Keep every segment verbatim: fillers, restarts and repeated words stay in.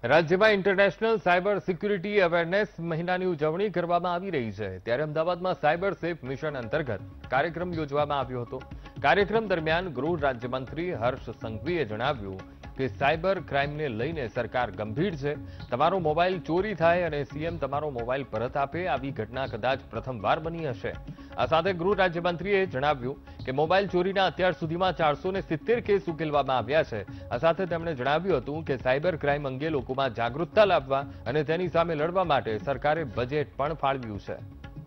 રાજ્યમાં international cyber security awareness મહિનાની ઉજવણી કરવામાં આવી રહી છે, ત્યારે અમદાવાદમાં સાયબર સેફ મિશન અંતર્ગત કાર્યક્રમ યોજવામાં આવ્યો હતો। કાર્યક્રમ દરમિયાન ગૃહ રાજ્યમંત્રી હર્ષ સંઘવીએ જણાવ્યું કે સાયબર ક્રાઇમને લઈને સરકાર ગંભીર છે। તમારો મોબાઈલ ચોરી થાય અને સીએમ તમારો મોબાઈલ પરત આપે, આવી ઘટના કદાચ પ્રથમવાર બની હશે। આ સાથે ગૃહ રાજ્યમંત્રીએ જણાવ્યું કે મોબાઈલ ચોરીના અત્યાર સુધીમાં ચારસો ને સિત્તેર કેસ ઉકેલવામાં આવ્યા છે। આ સાથે તેમણે જણાવ્યું હતું કે સાયબર ક્રાઇમ અંગે લોકોમાં જાગૃતતા લાવવા અને તેની સામે લડવા માટે સરકારે બજેટ પણ ફાળવ્યું છે।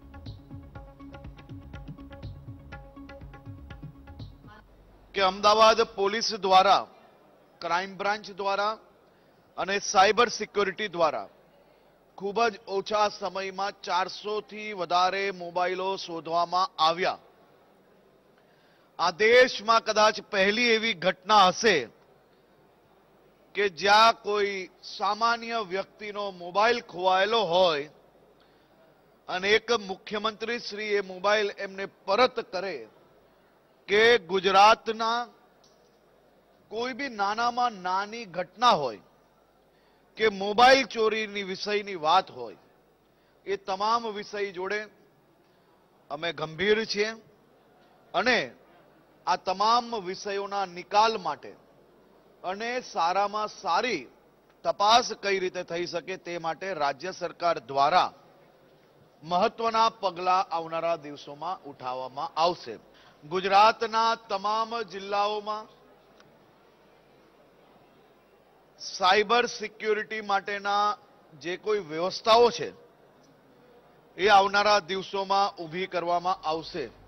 કે અમદાવાદ પોલીસ દ્વારા, ક્રાઇમ બ્રાન્ચ દ્વારા અને સાયબર સિક્યોરિટી દ્વારા ખૂબ જ ઓછા સમયમાં ચારસો થી વધારે મોબાઈલો શોધવામાં આવ્યા। આ દેશમાં કદાચ પહેલી એવી ઘટના હશે કે જ્યાં કોઈ સામાન્ય વ્યક્તિનો મોબાઈલ ખોવાયેલો હોય અને એક મુખ્યમંત્રી શ્રી એ મોબાઈલ એમને પરત કરે કે ગુજરાતના કોઈ બી નાનામાં નાની ઘટના હોય કે મોબાઈલ ચોરીની વિષયની વાત હોય, એ તમામ વિષય જોડે અમે ગંભીર છીએ અને આ તમામ વિષયોના નિકાલ માટે અને સારામાં સારી તપાસ કઈ રીતે થઈ શકે તે માટે રાજ્ય સરકાર દ્વારા મહત્વના પગલાં આવનારા દિવસોમાં ઉઠાવવામાં આવશે। ગુજરાતના તમામ જિલ્લાઓમાં સાયબર સિક્યોરિટી માટેના જે કોઈ વ્યવસ્થાઓ છે એ આવનારા દિવસોમાં ઊભી કરવામાં આવશે।